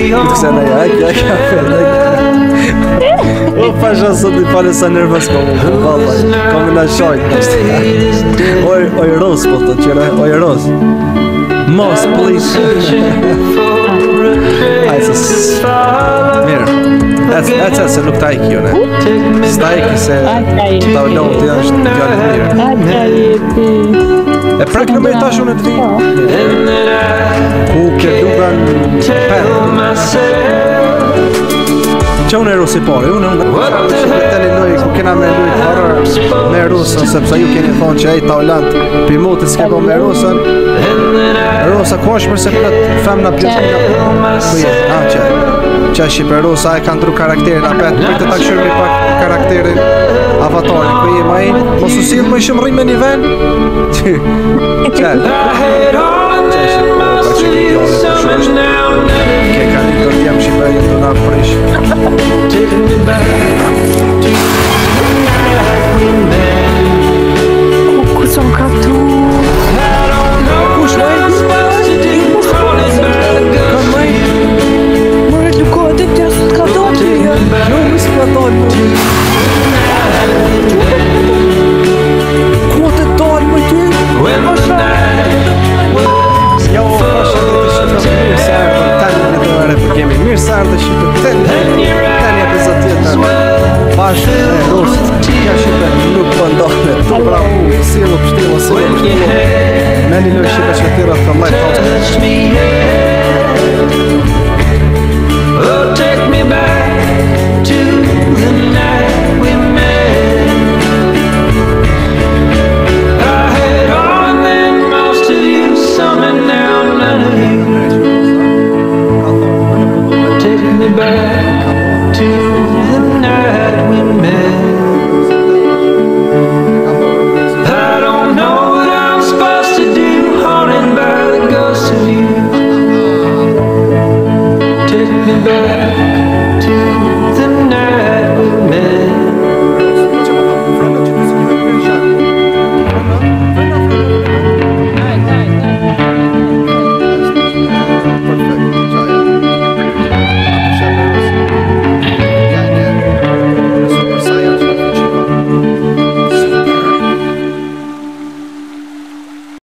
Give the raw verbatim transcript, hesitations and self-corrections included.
Këtë këse në ja, kja kafe. O, pasha sot i pale sa nervës ko mu, valla, ko me në shajt. Oj, oj ros, po të qëre, oj ros. Mos, please. Ajse, mirë. Eca se nuk ta iki jo, ne? S'ta iki se ta ulohu të janë është gjallit mirë. E prek në me tash unë të ti. Ku ke dugan pen. Që unë e rusi pari, unë unë të një loj, ku kena me lujt horror me rusën, sepse ju keni thonë që ej ta ulant pimuti s'ke po me rusën. Rusa ku është përse plët femna pjotina kuje, a që që Shqipe Rusa e kanë tru karakterin apet, për të takshyrë mi pak karakterin avatarin, kuje ma i, mos u silë më i shumë rime një ven, që që ke ka një kërë jem Shqipe e të nga prish. Ku som ka tu? Kush maj? Kanë maj? Mërë të kohë të të së të ka do të jo. Jo, më së ka dalë më. Ku të dalë më ty? Jo, pasha dhe të shqipë mirë se ardhë për tani në të vare për kemi mirë se ardhë shqipë tani tani e pëzat tjetër bashkë e rusë kja shqipë nuk pëndohme të bravu silu pështilu silu pështilu me një loj shqipë që tira të mlajt Oh, take me back to the night we met. I had all and most of you, some and now none of you. Take me back.